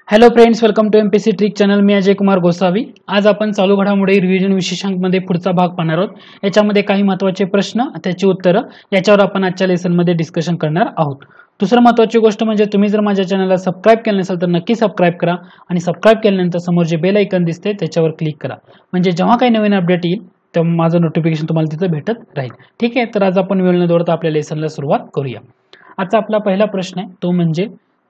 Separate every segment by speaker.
Speaker 1: Hello friends, welcome to MPC trick channel. मी अजय कुमार गोसावी. आज आपण चालू घडामोडी रिव्हिजन विशेषांकमध्ये पुढचा भाग पाहणार आहोत. याच्यामध्ये काही महत्त्वाचे प्रश्न, त्याची उत्तरं याच्यावर आपण आजच्या लेसनमध्ये डिस्कशन करणार आहोत. दुसरं महत्त्वाची गोष्ट म्हणजे तुम्ही जर माझ्या चॅनलला सबस्क्राईब केलं नसेल तर नक्की सबस्क्राईब करा आणि सबस्क्राईब केल्यानंतर समोर जे बेल आयकॉन दिसते त्याच्यावर क्लिक करा, म्हणजे जेव्हा काही नवीन अपडेट येईल तेव्हा माझं नोटिफिकेशन तुम्हाला तिथं भेटत राहील. ठीक आहे, तर आज आपण वेळ न दौडता आपल्या लेसनला सुरुवात करूया. आजचा आपला पहिला प्रश्न आहे तो म्हणजे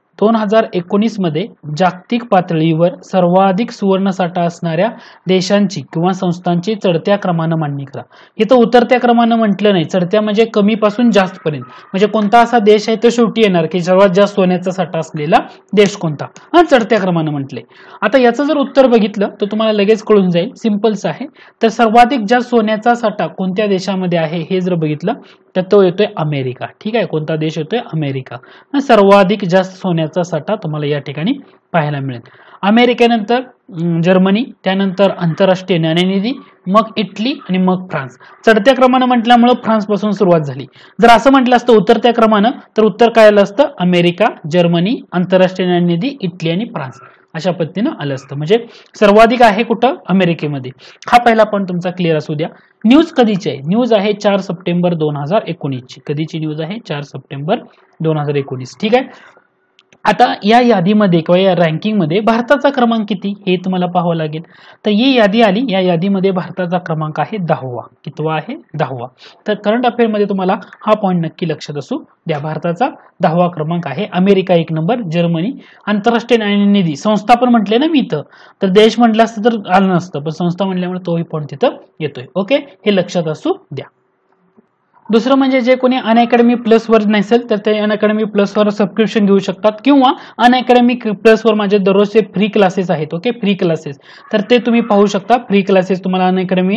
Speaker 1: 2019 मध्ये जागतिक पातळीवर सर्वाधिक सुवर्णसाठा असणाऱ्या देशांची किंवा संस्थांची चढत्या क्रमानं मांडणी करा. इथं उतरत्या क्रमानं म्हटलं नाही, चढत्या म्हणजे कमी पासून जास्त पर्यंत. म्हणजे कोणता असा देश आहे तो शेवटी येणार की सर्वात जास्त सोन्याचा साठा असलेला देश कोणता, हा चढत्या क्रमानं म्हटले. आता याचं जर उत्तर बघितलं तर तुम्हाला लगेच कळून जाईल, सिंपलच आहे. तर सर्वाधिक जास्त सोन्याचा साठा कोणत्या देशामध्ये आहे हे जर बघितलं तर तो येतोय अमेरिका. ठीक आहे, कोणता देश येतोय? अमेरिका. सर्वाधिक जास्त सोन्याचा साठा तुम्हाला या ठिकाणी पाहायला मिळेल. अमेरिकेनंतर जर्मनी, त्यानंतर आंतरराष्ट्रीय नाणेनिधी, मग इटली आणि मग फ्रान्स. चढत्या क्रमानं म्हटल्यामुळे फ्रान्स पासून सुरुवात झाली. जर असं म्हटलं असतं उतरत्या क्रमानं तर उत्तर काय आलं असतं? अमेरिका, जर्मनी, आंतरराष्ट्रीय नाणेनिधी, इटली आणि फ्रान्स अशा पद्धतीनं आलं असतं. म्हणजे सर्वाधिक आहे कुठं? अमेरिकेमध्ये. हा पहिला पॉईंट तुमचा क्लिअर असू द्या. न्यूज कधीची आहे? न्यूज आहे 4 सप्टेंबर 2019 ची. कधीची न्यूज आहे? 4 सप्टेंबर 2019. ठीक आहे. आता या यादीमध्ये किंवा या रँकिंगमध्ये भारताचा क्रमांक किती हे तुम्हाला पाहावं लागेल. तर ही यादी आली, या यादीमध्ये भारताचा क्रमांक आहे 10वा. कितवा आहे? 10वा. तर करंट अफेअर मध्ये तुम्हाला हा पॉईंट नक्की लक्षात असू द्या. भारताचा 10वा क्रमांक आहे. अमेरिका 1 नंबर, जर्मनी, आंतरराष्ट्रीय नाणेनिधी, संस्था पण म्हटले ना मी इथं, तर देश म्हटलं असतं तर आलं नसतं, पण संस्था म्हटल्यामुळे तोही पॉईंट तिथं येतोय. ओके, हे लक्षात असू द्या. दुसरं म्हणजे जे कोणी अनअकॅडमी प्लस वर नसेल तर ते अनअकॅडमी प्लस वर सबस्क्रिप्शन घेऊ शकतात, किंवा अनअकॅडमी प्लस वर माझे दररोजचे फ्री क्लासेस आहेत. ओके, फ्री क्लासेस, तर ते तुम्ही पाहू शकता. फ्री क्लासेस तुम्हाला अनअकॅडमी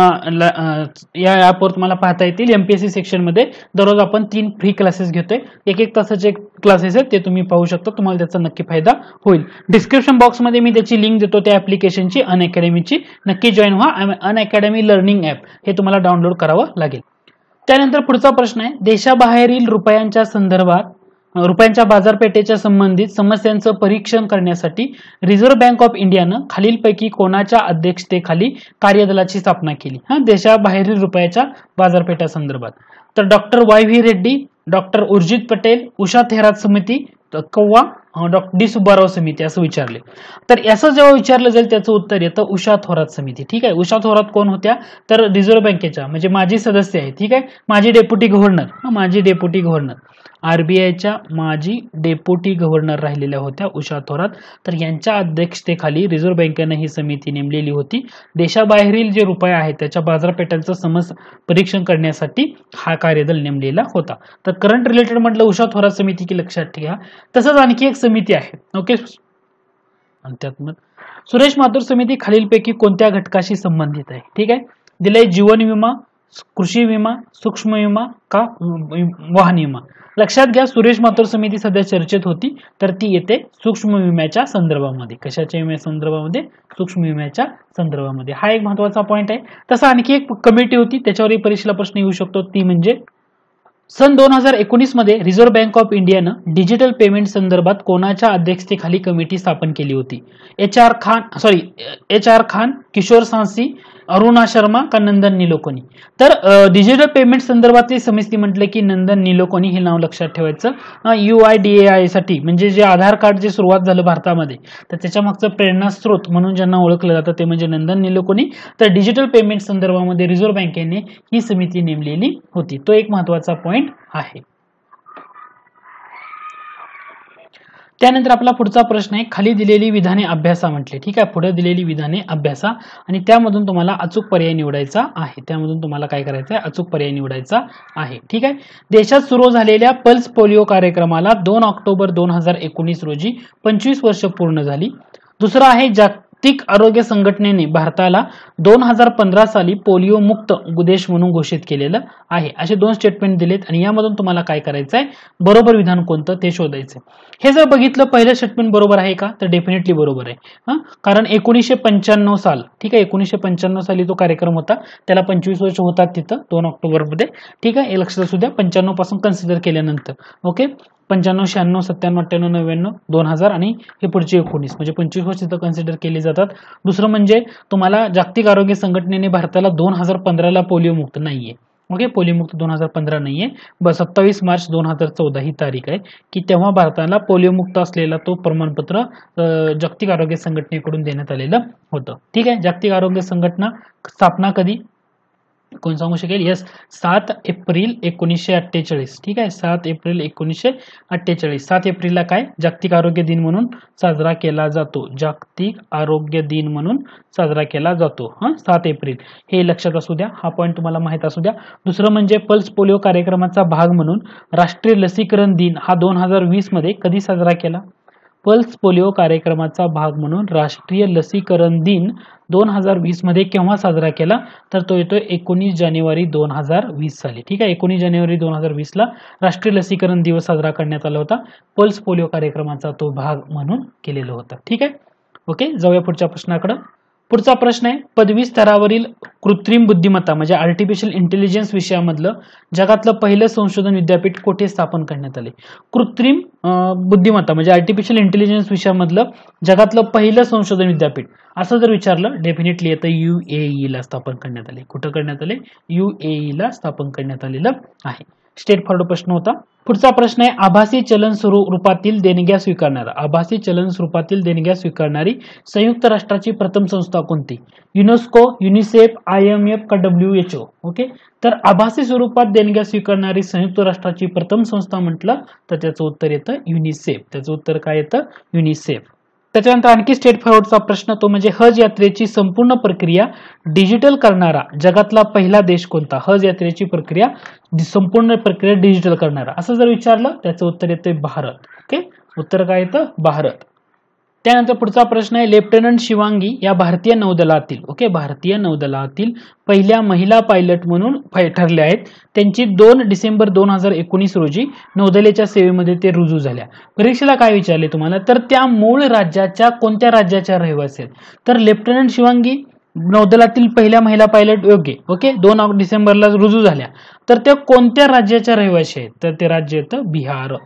Speaker 1: या ऍपवर तुम्हाला पाहता येतील. एमपीएससी सेक्शन मध्ये दररोज आपण 3 फ्री क्लासेस घेतोय. एक तासाचे क्लासेस आहेत, ते तुम्ही पाहू शकता. तुम्हाला त्याचा नक्की फायदा होईल. डिस्क्रिप्शन बॉक्स मध्ये मी त्याची लिंक देतो त्या ऍप्लिकेशनची, अनअकॅडमीची. नक्की जॉईन व्हा. अनअकॅडमी लर्निंग ऍप हे तुम्हाला डाउनलोड करावं लागेल. त्यानंतर पुढचा प्रश्न आहे, देशाबाहेरील रुपयांच्या बाजारपेठेच्या संबंधित समस्यांचं परीक्षण करण्यासाठी रिझर्व्ह बँक ऑफ इंडियानं खालीलपैकी कोणाच्या अध्यक्षतेखाली कार्यदलाची स्थापना केली? देशाबाहेरील रुपयाच्या बाजारपेठा संदर्भात. तर doctor Y V Reddy, doctor Urjit Patel, Usha Thorat समिती किंवा डॉक्टर डी सुब्बाराव समिती असं विचारले. तर असं जेव्हा विचारलं जाईल त्याचं उत्तर येतं उषा थोरात समिती. ठीक आहे, उषा थोरात कोण होत्या? तर रिझर्व्ह बँकेच्या म्हणजे माजी सदस्य आहे. ठीक आहे, माजी डेप्युटी गव्हर्नर, आरबीआयच्या माजी डेप्युटी गव्हर्नर राहिलेल्या होत्या उषा थोरात. तर यांच्या अध्यक्षतेखाली रिझर्व्ह बँकेनं ही समिती नेमलेली होती. देशाबाहेरील जे रुपये आहेत त्याच्या बाजारपेठांचं परीक्षण करण्यासाठी हा कार्यदल नेमलेला होता. तर करंट रिलेटेड म्हटलं उषा थोरात समिती की लक्षात ठेवा. तसंच आणखी एक समिती आहे. ओके, आणि त्यात मग सुरेश माथुर समिती खालीलपैकी कोणत्या घटकाशी संबंधित आहे? ठीक आहे, दिलंय जीवन विमा, कृषी विमा, सूक्ष्म विमा का वाहन विमा. लक्षात घ्या, सुरेश माथुर समिती सध्या चर्चेत होती, तर ती येते सूक्ष्म विम्याच्या संदर्भामध्ये. कशाच्या विम्या संदर्भामध्ये? सूक्ष्म विम्याच्या संदर्भामध्ये. हा एक महत्वाचा पॉईंट आहे. तसं आणखी एक कमिटी होती, त्याच्यावरही परीक्षेला प्रश्न येऊ शकतो, ती म्हणजे सन 2019 मध्ये रिझर्व्ह बँक ऑफ इंडियानं डिजिटल पेमेंट संदर्भात कोणाच्या अध्यक्षतेखाली कमिटी स्थापन केली होती? एच आर खान, किशोर सांसी, अरुणा शर्मा का नंदन निलोकोनी. तर डिजिटल पेमेंट संदर्भातली समिती म्हटलं की नंदन निलोकोनी हे नाव लक्षात ठेवायचं. UIDAI साठी म्हणजे जे आधार कार्ड जे सुरुवात झालं भारतामध्ये, तर त्याच्या मागचं प्रेरणास्त्रोत म्हणून ज्यांना ओळखलं जातं ते म्हणजे नंदन निलोकोनी. तर डिजिटल पेमेंट संदर्भामध्ये रिझर्व्ह बँकेने ही समिती नेमलेली होती. तो एक महत्वाचा पॉईंट आहे. त्यानंतर आपला पुढचा प्रश्न आहे, खाली दिलेली विधाने अभ्यासा म्हटले. ठीक आहे, पुढे दिलेली विधाने अभ्यासा आणि त्यामधून तुम्हाला अचूक पर्याय निवडायचा आहे. त्यामधून तुम्हाला काय करायचं आहे? अचूक पर्याय निवडायचा आहे. ठीक आहे, देशात सुरू झालेल्या पल्स पोलिओ कार्यक्रमाला 2 ऑक्टोबर 2019 रोजी 25 वर्ष पूर्ण झाली. दुसरा आहे, जागतिक आरोग्य संघटनेने भारताला 2015 साली पोलिओ मुक्त देश म्हणून घोषित केलेलं आहे. असे 2 स्टेटमेंट दिलेत आणि यामधून तुम्हाला काय करायचं आहे? बरोबर विधान कोणतं ते शोधायचं. हे जर बघितलं पहिलं स्टेटमेंट बरोबर आहे का? तर डेफिनेटली बरोबर आहे. कारण 1995 साल, ठीक आहे, 1995 साली तो कार्यक्रम होता, त्याला 25 वर्ष होतात तिथं 2 ऑक्टोबर मध्ये. ठीक आहे, हे लक्षात असू द्या, 95 पासून कन्सिडर केल्यानंतर. ओके, 95, 96, 97, 98, 99, 2000 आणि हे पुढचे 19 म्हणजे 25 वर्ष इथं कन्सिडर केले जातात. दुसरं म्हणजे तुम्हाला जागतिक आरोग्य संघटनेने भारताला 2015ला पोलिओ मुक्त नाहीये. ओके, पोलिओ मुक्त 2015 नाहीये. 27 मार्च 2014 ही तारीख आहे की तेव्हा भारताला पोलिओ मुक्त असलेला तो प्रमाणपत्र जागतिक आरोग्य संघटनेकडून देण्यात आलेलं होतं. ठीक आहे, जागतिक आरोग्य संघटना स्थापना कधी, कोण सांगू शकेल? Yes, 7 April 1948. ठीक आहे, 7 एप्रिल 1948. 7 एप्रिलला काय जागतिक आरोग्य दिन म्हणून साजरा केला जातो. जागतिक आरोग्य दिन म्हणून साजरा केला जातो. 7 एप्रिल हे लक्षात असू द्या, हा पॉईंट तुम्हाला माहित असू द्या. दुसरं म्हणजे पल्स पोलिओ कार्यक्रमाचा भाग म्हणून राष्ट्रीय लसीकरण दिन हा 2020 मध्ये कधी साजरा केला? पल्स पोलिओ कार्यक्रमाचा भाग म्हणून राष्ट्रीय लसीकरण दिन 2020 मध्ये केव्हा साजरा केला? तर तो येतो 19 जानेवारी 2020 साली. ठीक आहे, 19 जानेवारी 2020 ला राष्ट्रीय लसीकरण दिवस साजरा करण्यात आला होता. पल्स पोलिओ कार्यक्रमाचा तो भाग म्हणून केलेला होता. ठीक आहे, ओके, जाऊया पुढच्या प्रश्नाकडे. पुढचा प्रश्न आहे, पदवी स्तरावरील कृत्रिम बुद्धिमत्ता म्हणजे आर्टिफिशियल इंटेलिजन्स विषयामधलं जगातलं पहिलं संशोधन विद्यापीठ कोठे स्थापन करण्यात आले? कृत्रिम बुद्धिमत्ता म्हणजे आर्टिफिशियल इंटेलिजन्स विषयामधलं जगातलं पहिलं संशोधन विद्यापीठ असं जर विचारलं, डेफिनेटली येतं UAE ला स्थापन करण्यात आले. कुठं करण्यात आले? UAE ला स्थापन करण्यात आलेलं आहे. स्टेट फॉरवर्ड प्रश्न होता. पुढचा प्रश्न आहे, आभासी चलन स्वरूपातील देणग्या स्वीकारणारा, आभासी चलन स्वरूपातील देणग्या स्वीकारणारी संयुक्त राष्ट्राची प्रथम संस्था कोणती? युनेस्को, युनिसेफ, IMF का WHO? ओके, तर आभासी स्वरूपात देणग्या स्वीकारणारी संयुक्त राष्ट्राची प्रथम संस्था म्हटलं तर त्याचं उत्तर येतं युनिसेफ. त्याचं उत्तर काय येतं? युनिसेफ. त्याच्यानंतर आणखी स्टेट फॉरवर्डचा प्रश्न तो म्हणजे हज यात्रेची संपूर्ण प्रक्रिया डिजिटल करणारा जगातला पहिला देश कोणता? हज यात्रेची प्रक्रिया संपूर्ण प्रक्रिया डिजिटल करणारा असं जर विचारलं त्याचं उत्तर येतं भारत. ओके, उत्तर काय येतं? भारत. त्यानंतर पुढचा प्रश्न आहे, लेफ्टनंट शिवांगी या भारतीय नौदलातील, ओके, भारतीय नौदलातील पहिल्या महिला पायलट म्हणून ठरल्या आहेत. त्यांची 2 डिसेंबर 2019 रोजी नौदलाच्या सेवेमध्ये ते रुजू झाल्या. परीक्षेला काय विचारले तुम्हाला? तर त्या मूळ राज्याच्या कोणत्या राज्याच्या रहिवासी आहेत? तर लेफ्टनंट शिवांगी नौदलातील पहिल्या महिला पायलट, योग्य. ओके, 2 डिसेंबरला रुजू झाल्या. तर त्या कोणत्या राज्याच्या रहिवासी आहेत? तर ते राज्य येतं बिहार.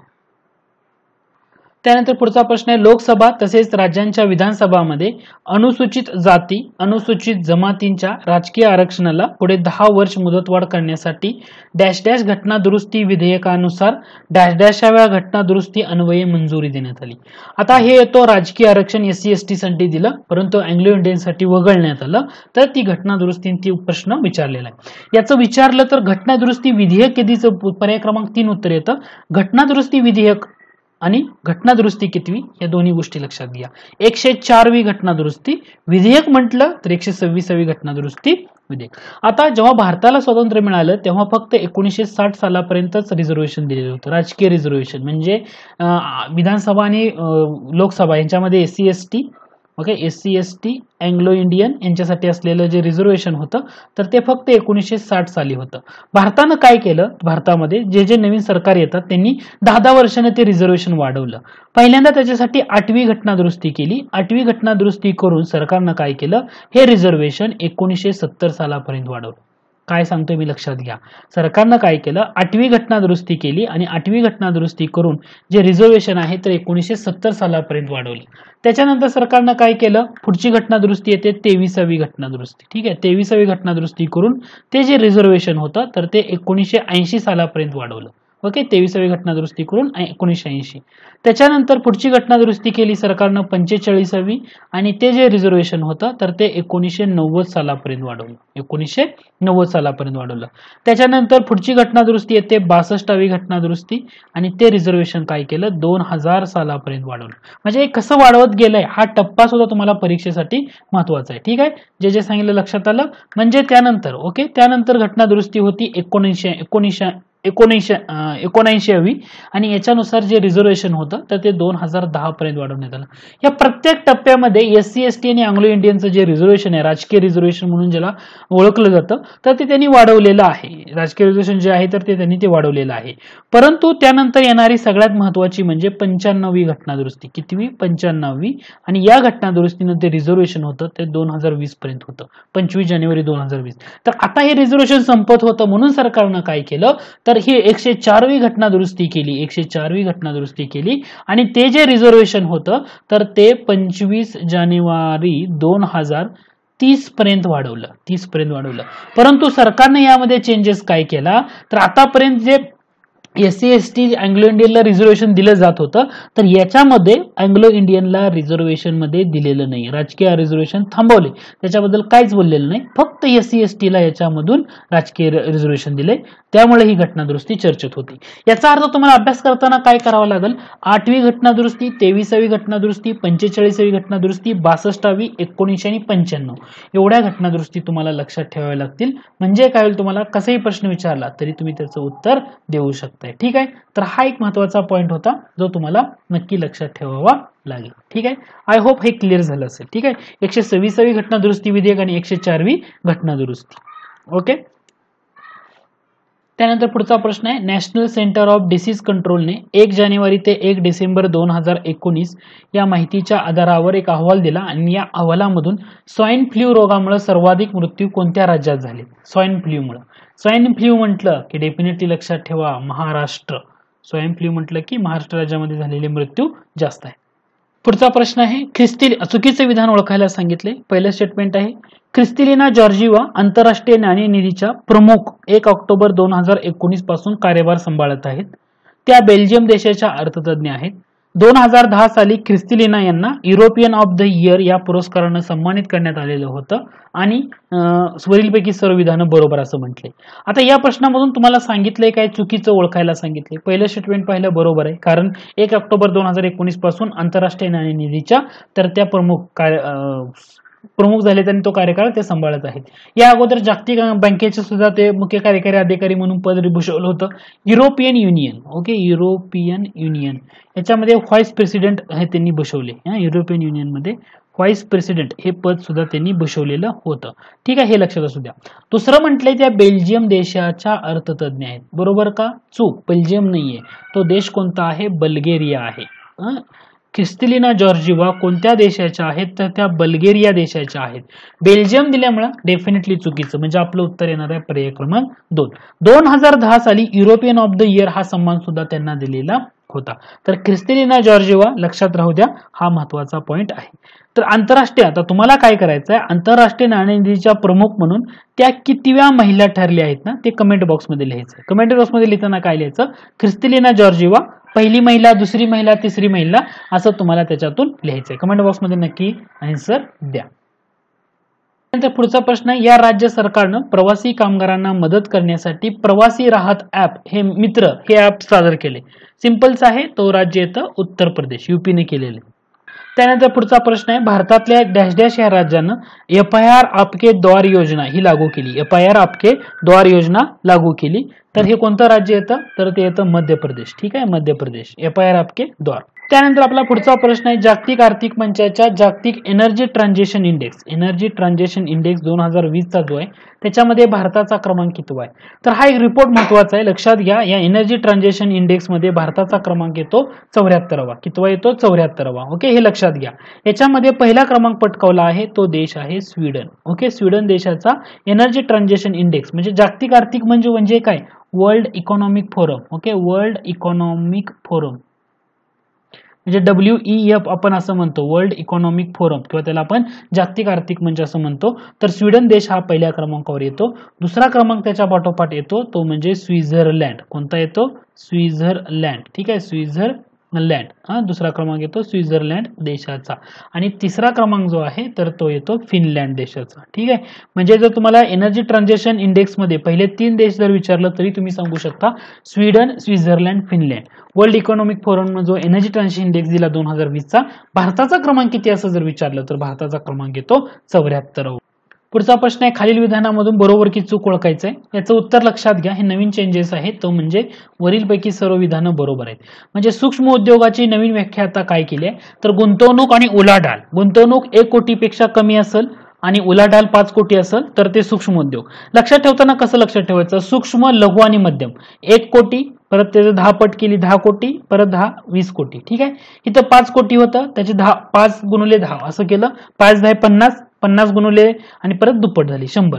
Speaker 1: त्यानंतर पुढचा प्रश्न आहे, लोकसभा तसेच राज्यांच्या विधानसभामध्ये अनुसूचित जाती, अनुसूचित जमातींच्या राजकीय आरक्षणाला पुढे 10 वर्ष मुदतवाढ करण्यासाठी डॅश डॅश घटना दुरुस्ती विधेयकानुसार डॅश डॅशाव्या घटना दुरुस्ती अन्वये मंजुरी देण्यात आली. आता हे येतो राजकीय आरक्षण SC ST साठी दिलं, परंतु अँग्लो इंडियन साठी वगळण्यात आलं. तर ती घटना दुरुस्ती प्रश्न विचारलेला आहे. याचं विचारलं तर घटना दुरुस्ती विधेयक कधीचं? पर्याय क्रमांक 3 उत्तर येतं. घटना दुरुस्ती विधेयक आणि घटना दुरुस्ती कितवी या दोन्ही गोष्टी लक्षात घ्या. 104वी घटना दुरुस्ती विधेयक म्हटलं तर 126वी घटना दुरुस्ती विधेयक. आता जेव्हा भारताला स्वातंत्र्य मिळालं तेव्हा फक्त 1960 सालापर्यंतच रिझर्वेशन दिलेलं होतं, राजकीय रिझर्वेशन म्हणजे विधानसभा आणि लोकसभा यांच्यामध्ये SC ST, okay, SC ST Anglo Indian यांच्यासाठी असलेलं जे रिझर्वेशन होतं तर ते फक्त 1960 साली होतं. भारतानं काय केलं? भारतामध्ये जे जे नवीन सरकार येतात त्यांनी 10 वर्षाने ते रिझर्वेशन वाढवलं. पहिल्यांदा त्याच्यासाठी 8वी घटना दुरुस्ती केली. 8वी घटना दुरुस्ती करून सरकारनं काय केलं? हे रिझर्वेशन 1970 सालापर्यंत वाढवलं. काय सांगतोय मी लक्षात घ्या. सरकारनं काय केलं? 8वी घटना दुरुस्ती केली आणि 8वी घटना दुरुस्ती करून जे रिझर्वेशन आहे तर 1970 सालापर्यंत वाढवले. त्याच्यानंतर सरकारनं काय केलं? पुढची घटना दुरुस्ती येते 23वी घटना दुरुस्ती. ठीक आहे, 23वी घटना दुरुस्ती करून ते जे रिझर्वेशन होतं तर ते 1980 सालापर्यंत वाढवलं. ओके, 23वी घटना दुरुस्ती करून 1980. त्याच्यानंतर पुढची घटना दुरुस्ती केली सरकारनं 45वी आणि ते जे रिझर्वेशन होतं तर ते 1990 सालापर्यंत वाढवलं. 1990 सालापर्यंत वाढवलं. त्याच्यानंतर पुढची घटना दुरुस्ती येते 62वी घटना दुरुस्ती आणि ते रिझर्वेशन काय केलं? 2000 सालापर्यंत वाढवलं. म्हणजे कसं वाढवत गेलंय हा टप्पा सुद्धा तुम्हाला परीक्षेसाठी महत्वाचा आहे. ठीक आहे, जे जे सांगितलं लक्षात आलं. म्हणजे त्यानंतर, ओके, त्यानंतर घटना दुरुस्ती होती 1979वी आणि याच्यानुसार जे रिझर्वेशन होतं तर ते 2010 पर्यंत वाढवण्यात आलं. या प्रत्येक टप्प्यामध्ये SC ST आणि अँग्लो इंडियनचं जे रिझर्वेशन आहे, राजकीय रिझर्वेशन म्हणून ज्याला ओळखलं जातं, तर ते त्यांनी वाढवलेलं आहे. राजकीय रिझर्वेशन जे आहे तर ते त्यांनी ते वाढवलेलं आहे. परंतु त्यानंतर येणारी सगळ्यात महत्वाची म्हणजे 95वी घटना दुरुस्ती. कितवी? 95वी. आणि या घटना दुरुस्तीनं ते रिझर्वेशन होतं ते 2020 पर्यंत होतं, 25 जानेवारी 2020. तर आता हे रिझर्वेशन संपत होतं म्हणून सरकारनं काय केलं? तर ही 104वी घटना दुरुस्ती केली, 104वी घटना दुरुस्ती केली आणि ते जे रिझर्वेशन होतं तर ते 25 जानेवारी 2030 पर्यंत वाढवलं, 30 पर्यंत वाढवलं. परंतु सरकारने यामध्ये चेंजेस काय केला तर आतापर्यंत जे SC ST अँग्लो इंडियनला रिझर्वेशन दिलं जात होतं तर याच्यामध्ये अँग्लो इंडियनला रिझर्वेशन मध्ये दिलेलं नाही, राजकीय रिझर्वेशन थांबवले, त्याच्याबद्दल काहीच बोललेलं नाही, फक्त SC ST ला याच्यामधून राजकीय रिझर्वेशन दिले, त्यामुळे ही घटना दुरुस्ती चर्चेत होती. याचा अर्थ तुम्हाला अभ्यास करताना काय करावं लागेल, 8वी घटना दुरुस्ती, 23वी घटना दुरुस्ती, 45वी घटना दुरुस्ती, 62वी, 19 आणि 95 एवढ्या घटना दुरुस्ती तुम्हाला लक्षात ठेवाव्या लागतील. म्हणजे काय होईल, तुम्हाला कसाही प्रश्न विचारला तरी तुम्ही त्याचं उत्तर देऊ शकता. ठीक आहे, तर हा एक महत्वाचा पॉइंट होता जो तुम्हाला नक्की लक्षात ठेवावा लागेल. ठीक आहे, आय होप हे क्लिअर झालं असेल. ठीक आहे, 126वी घटना दुरुस्ती विधेयक आणि 104वी घटना दुरुस्ती. ओके, त्यानंतर पुढचा प्रश्न आहे, नॅशनल सेंटर ऑफ डिसीज कंट्रोलने 1 जानेवारी ते 1 डिसेंबर 2019 या माहितीच्या आधारावर एक अहवाल दिला आणि या अहवालामधून स्वाईन फ्लू रोगामुळे सर्वाधिक मृत्यू कोणत्या राज्यात झाले. स्वाईन फ्लूमुळे, स्वाईन फ्लू म्हटलं की डेफिनेटली लक्षात ठेवा महाराष्ट्र. स्वाईन फ्लू म्हटलं की महाराष्ट्र राज्यामध्ये झालेले मृत्यू जास्त आहे. पुढचा प्रश्न आहे, चुकीचे विधान ओळखायला सांगितले. पहिलं स्टेटमेंट आहे, क्रिस्टिलिना जॉर्जिवा आंतरराष्ट्रीय नाणेनिधीच्या प्रमुख 1 ऑक्टोबर 2019 पासून कार्यभार सांभाळत आहेत. त्या बेल्जियम देशाच्या अर्थतज्ञ आहेत. 2010 साली क्रिस्टिलिना यांना युरोपियन ऑफ द इयर या पुरस्कारानं सन्मानित करण्यात आलेलं होतं आणि वरीलपैकी सर्व विधानं बरोबर असं म्हटले. आता या प्रश्नामधून तुम्हाला सांगितलंय काय, चुकीचं ओळखायला सांगितले. पहिलं स्टेटमेंट पाहिलं बरोबर आहे, कारण 1 ऑक्टोबर 2019 पासून आंतरराष्ट्रीय नाणेनिधीच्या तर त्या प्रमुख झालेत आणि तो कार्यकाळ ते सांभाळत आहेत. या अगोदर जागतिक बँकेचे सुद्धा ते मुख्य कार्यकारी अधिकारी म्हणून पद भूषवलं होतं. European union, okay, European union याच्यामध्ये व्हाईस प्रेसिडेंट हे त्यांनी भूषवले. युरोपियन युनियन मध्ये व्हाईस प्रेसिडेंट हे पद सुद्धा त्यांनी भूषवलेलं होतं. ठीक आहे, हे लक्षात असू द्या. दुसरं म्हटलंय त्या बेल्जियम देशाच्या अर्थतज्ञ आहेत. बरोबर का, चूक, बेल्जियम नाहीये, तो देश कोणता आहे, बल्गेरिया आहे. क्रिस्टिलिना जॉर्जिवा कोणत्या देशाच्या आहेत तर त्या बल्गेरिया देशाच्या आहेत. बेल्जियम दिल्यामुळे डेफिनेटली चुकीचं, म्हणजे आपलं उत्तर येणार आहे पर्याय क्रमांक 2. 2010 साली युरोपियन ऑफ द इयर हा सन्मान सुद्धा त्यांना दिलेला होता. तर क्रिस्टिलिना जॉर्जिवा लक्षात राहू द्या, हा महत्वाचा पॉइंट आहे. तर आंतरराष्ट्रीय, आता तुम्हाला काय करायचं आहे, आंतरराष्ट्रीय नाणेनिधीच्या प्रमुख म्हणून त्या कितव्या महिला ठरल्या आहेत ना ते कमेंट बॉक्समध्ये लिहायचं. कमेंट बॉक्समध्ये लिहिताना काय लिहायचं, क्रिस्टिलिना जॉर्जिवा पहिली महिला, दुसरी महिला, तिसरी महिला असं तुम्हाला त्याच्यातून लिहायचंय. कमेंट बॉक्समध्ये नक्की आन्सर द्या. त्यानंतर पुढचा प्रश्न, या राज्य सरकारनं प्रवासी कामगारांना मदत करण्यासाठी प्रवासी राहत ऍप हे मित्र हे ऍप सादर केले. सिंपलच आहे, तो राज्य येतं उत्तर प्रदेश, युपीने केलेले. त्यानंतर पुढचा प्रश्न आहे, भारतातल्या डॅश डॅश या राज्यानं FIR आपके द्वार योजना ही लागू केली. FIR आपके द्वार योजना लागू केली. तर हे कोणतं राज्य येतं तर ते येतं मध्य प्रदेश. ठीक आहे, मध्य प्रदेश, FIR आपके द्वार. त्यानंतर आपला पुढचा प्रश्न आहे, जागतिक आर्थिक मंचाच्या जागतिक energy transition index, energy transition index 2020 चा जो आहे त्याच्यामध्ये भारताचा क्रमांक कितवा आहे. तर हा एक रिपोर्ट महत्वाचा आहे, लक्षात घ्या. या एनर्जी ट्रान्झिशन इंडेक्स मध्ये भारताचा क्रमांक येतो 74वा. कितवा येतो, 74वा. ओके, हे लक्षात घ्या. याच्यामध्ये पहिला क्रमांक पटकावला आहे तो देश आहे स्वीडन. ओके, स्वीडन देशाचा एनर्जी ट्रान्झिशन इंडेक्स म्हणजे जागतिक आर्थिक म्हणजे काय, world economic forum. Okay, world economic forum म्हणजे WEF आपण असं म्हणतो, वर्ल्ड इकॉनॉमिक फोरम, किंवा त्याला आपण जागतिक आर्थिक मंच असं म्हणतो. तर स्वीडन देश हा पहिल्या क्रमांकावर येतो. दुसरा क्रमांक त्याच्या पाठोपाठ येतो तो म्हणजे स्वित्झर्लंड. कोणता येतो, स्वित्झर्लंड. ठीक आहे, स्वित्झर्लंड. दुसरा क्रमांक येतो स्वित्झर्लंड देशाचा. आणि तिसरा क्रमांक जो आहे तर तो येतो फिनलँड देशाचा. ठीक आहे, म्हणजे जर तुम्हाला एनर्जी ट्रान्झिशन इंडेक्स मध्ये पहिले 3 देश जर विचारलं तरी तुम्ही सांगू शकता Sweden, Switzerland, Finland. World economic forum जो एनर्जी ट्रान्झिशन इंडेक्स दिला 2020 चा, भारताचा क्रमांक किती असं जर विचारलं तर भारताचा क्रमांक येतो 74. पुढचा प्रश्न आहे, खालील विधानामधून बरोबर की चूक ओळखायचं आहे. याचं उत्तर लक्षात घ्या, हे नवीन चेंजेस आहेत, तो म्हणजे वरीलपैकी सर्व विधानं बरोबर आहेत. म्हणजे सूक्ष्म उद्योगाची नवीन व्याख्या आता काय केली आहे तर गुंतवणूक आणि उलाढाल. गुंतवणूक 1 कोटीपेक्षा कमी असेल आणि उलाढाल 5 कोटी असेल तर ते सूक्ष्म उद्योग. लक्षात ठेवताना कसं लक्षात ठेवायचं, सूक्ष्म, लघु आणि मध्यम 1 कोटी, परत त्याचं 10 पट केली 10 कोटी, परत 10 20 कोटी. ठीक आहे, इथं 5 कोटी होतं, त्याचे 5 गुणिले 10 असं केलं, 5 10 50, 50 गुणिले आणि परत दुप्पट झाली 100.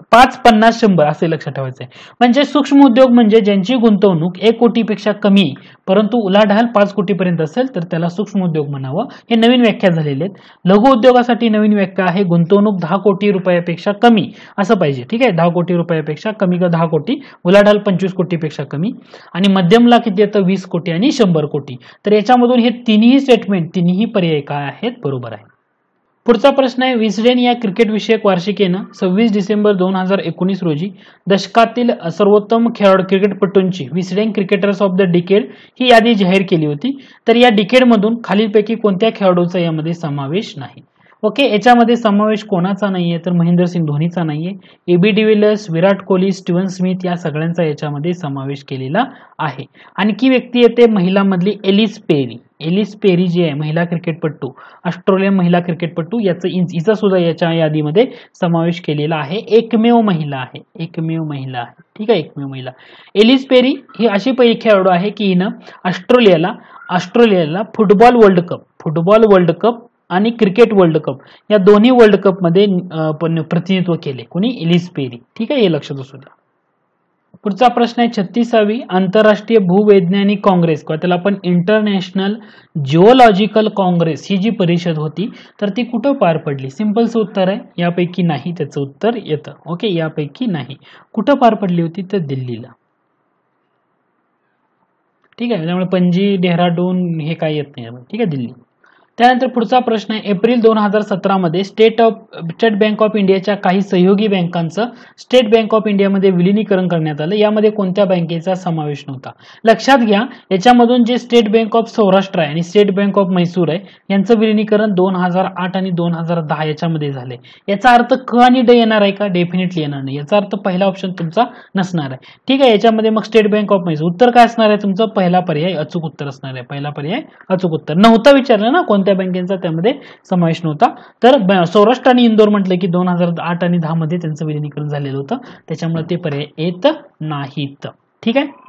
Speaker 1: 5, 50, 100 असे लक्षात ठेवायचं आहे. म्हणजे सूक्ष्म उद्योग म्हणजे ज्यांची गुंतवणूक 1 कोटीपेक्षा कमी परंतु उलाढाल 5 कोटीपर्यंत असेल तर त्याला सूक्ष्म उद्योग म्हणावं. हे नवीन व्याख्या झालेले आहेत. लघु उद्योगासाठी नवीन व्याख्या आहे गुंतवणूक 10 कोटी रुपयापेक्षा कमी असं पाहिजे. ठीक आहे, 10 कोटी रुपयापेक्षा कमी का 10 कोटी, उलाढाल 25 कोटीपेक्षा कमी. आणि मध्यमला किती येतं 20 कोटी आणि 100 कोटी. तर याच्यामधून हे तिन्ही स्टेटमेंट तिन्ही पर्याय काय आहेत बरोबर आहे. पुढचा प्रश्न आहे विस्डेन या क्रिकेट विषयक वार्षिकेनं 26 डिसेंबर 2019 रोजी दशकातील सर्वोत्तम क्रिकेटपटूंची Wisden cricketers of the decade ही यादी जाहीर केली होती. तर या डिकेड मधून खालीलपैकी कोणत्या खेळाडूचा यामध्ये समावेश नाही. ओके, याच्यामध्ये समावेश कोणाचा नाहीये तर महेंद्रसिंग धोनीचा नाहीये. AB de Villiers, Virat Kohli, Steven Smith या सगळ्यांचा याच्यामध्ये समावेश केलेला आहे. आणखी व्यक्ती येते महिलांमधली एलिस पेरी. एलिस पेरी जी आहे महिला क्रिकेटपटू, ऑस्ट्रेलियन महिला क्रिकेटपटू, हिचा सुद्धा याच्या यादीमध्ये समावेश केलेला आहे. एकमेव महिला आहे, एकमेव महिला आहे. ठीक आहे, एकमेव महिला. एलिस पेरी ही अशी पहिली खेळाडू आहे की हिनं ऑस्ट्रेलियाला फुटबॉल वर्ल्ड कप आणि क्रिकेट वर्ल्ड कप या दोन्ही वर्ल्ड कप मध्ये प्रतिनिधित्व केले. कोणी? Ellyse Perry. ठीक आहे, हे लक्षात असू द्या. पुढचा प्रश्न आहे 36वी आंतरराष्ट्रीय भूवैज्ञानिक काँग्रेस किंवा त्याला आपण इंटरनॅशनल जिओलॉजिकल काँग्रेस ही जी परिषद होती तर ती कुठं पार पडली. सिंपलचं उत्तर आहे यापैकी नाही, त्याचं उत्तर येतं. ओके, यापैकी नाही. कुठं पार पडली होती तर दिल्लीला. ठीक आहे, त्यामुळे पणजी, डेहराडून हे काय येत नाही. ठीक आहे, दिल्ली. त्यानंतर पुढचा प्रश्न आहे एप्रिल 2017 मध्ये स्टेट बँक ऑफ इंडियाच्या काही सहयोगी बँकांचं स्टेट बँक ऑफ इंडियामध्ये विलिनीकरण करण्यात आलं. यामध्ये कोणत्या बँकेचा समावेश नव्हता. लक्षात घ्या, याच्यामधून जे स्टेट बँक ऑफ सौराष्ट्र आहे आणि स्टेट बँक ऑफ म्हैसूर आहे यांचं विलिनीकरण 2008 आणि 2010 याच्यामध्ये झालंय. याचा अर्थ क आणि ड येणार आहे का? डेफिनेटली येणार नाही. याचा अर्थ पहिला ऑप्शन तुमचा नसणार आहे. ठीक आहे, याच्यामध्ये मग स्टेट बँक ऑफ म्हैसूर उत्तर काय असणार आहे तुमचं? पहिला पर्याय अचूक उत्तर असणार आहे. पहिला पर्याय अचूक उत्तर. नव्हता विचारलं ना कोणत्या बँकेचा त्यामध्ये समावेश नव्हता. तर सौराष्ट्र आणि इंदोर म्हटलं की 2008 आणि 10 मध्ये त्यांचं विलिनीकरण झालेलं होतं, त्याच्यामुळे ते पर्याय येत नाहीत. ठीक आहे.